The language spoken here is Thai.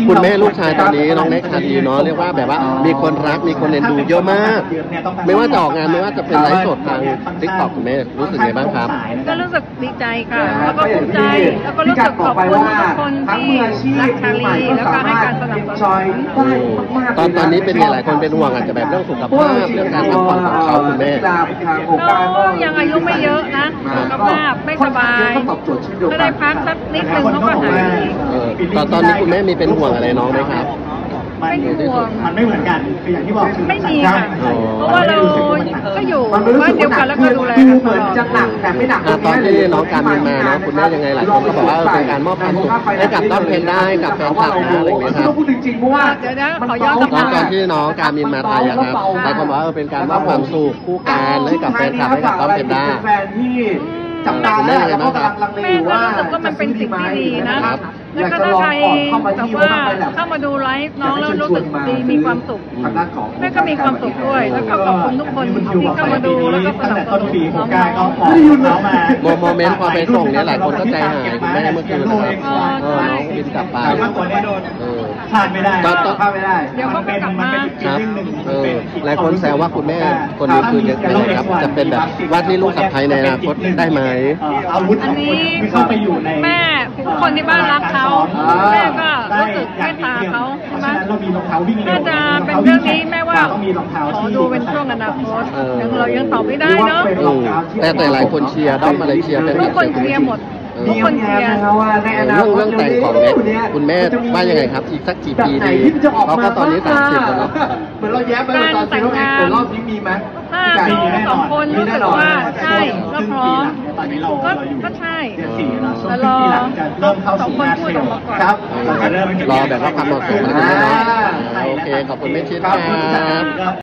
คุณแม่ลูกชายตอนนี้น้องเน็กคาดีเนาะเรียกว่าแบบว่ามีคนรักมีคนเอ็นดูเยอะมาก ไม่ว่าจะออกงานไม่ว่าจะเป็นไลฟ์สดทางทิกตอกคุณแม่รู้สึกไงบ้างครับก็รู้สึกดีใจค่ะแล้วก็ภูมิใจแล้วก็รู้สึกขอบคุณทุกคนที่รักชาลีแล้วก็ให้การสนับสนุนตอนนี้เป็นไงหลายคนเป็นห่วงอาจจะแบบเรื่องสุขภาพเรื่องการพักผ่อนของเขาคุณแม่ก็ยังอายุไม่เยอะนะสุขภาพไม่สบายถ้าได้พักสักนิดนึงเขาก็หายตอนนี้คุณแม่มีเป็นห่วงอะไรน้องไหมครับไม่ห่วงมันไม่เหมือนกันคืออย่างที่บอกคือไม่มีค่ะเพราะว่าเราก็อยู่บ้านเดียวกันแล้วก็ดูแลกันตลอดจะหนักแต่ไม่หนักตอนที่น้องการมีมาเนาะคุณแม่ยังไงหลายคนก็บอกว่าเป็นการมอบความสุขให้กับต้นเพลงได้กับแฟนคลับนะอะไรอย่างเงี้ยครับพูดจริงๆเพราะว่าเดี๋ยวนะขอย้อนกลับตอนที่น้องการมีมาไทยครับหลายคนบอกว่าเป็นการมอบความสุขคู่กันให้กับแฟนคลับให้กับต้นเพลงได้แฟนที่จับตาแล้วแล้วก็กำลังลังเลอยู่ว่ารู้สึกว่ามันเป็นสิ่งที่ดีนะแล้วก็ถ้าใครแบบว่าเข้ามาดูไลฟ์น้องแล้วรู้สึกดีมีความสุขแม่ก็มีความสุขด้วยแล้วก็ขอบคุณทุกคนที่เข้ามาดูแล้วก็สนับสนุนน้องโมเมนต์พอไปส่งเนี่ยหลายคนก็ใจหายคุณแม่เมื่อคืนนะครับน้องบินกลับไปพลาดไม่ได้พลาดไม่ได้เดี๋ยวเขากลับมาครับหลายคนแซวว่าคุณแม่คนนี้คือยังไงครับจะเป็นแบบว่าที่ลูกสะใภ้ในอนาคตได้ไหมอาวุธอันนี้เข้าไปอยู่ในแม่ทุกคนที่บ้านรักเขาแม่ก็รู้สึกเมตตาเขาใช่ไหมน่าจะเป็นเรื่องนี้แม่ว่าขอดูเป็นช่วงอนาคตเรายังตอบไม่ได้เนาะแต่หลายคนเชียร์ด้อมอะไรเชียร์เป็นทุกคนเชียร์หมดทุกคนเชียร์เรื่องแต่งของเน็กคุณแม่ว่ายังไงครับอีกสักกี่ปีดีเพราะก็ตอนนี้30แล้วเนาะเหมือนเราแย้มไปตอนแต่งงานรอบนี้มีไหมถ้าเราสองคนรู้สึกว่าใช่ก็พร้อมก็ใช่แต่รอสองคนพูดออกมาก่อนรอแบบว่าความเหมาะสมอะไรกันเนาะโอเคขอบคุณแม่ชิดครับ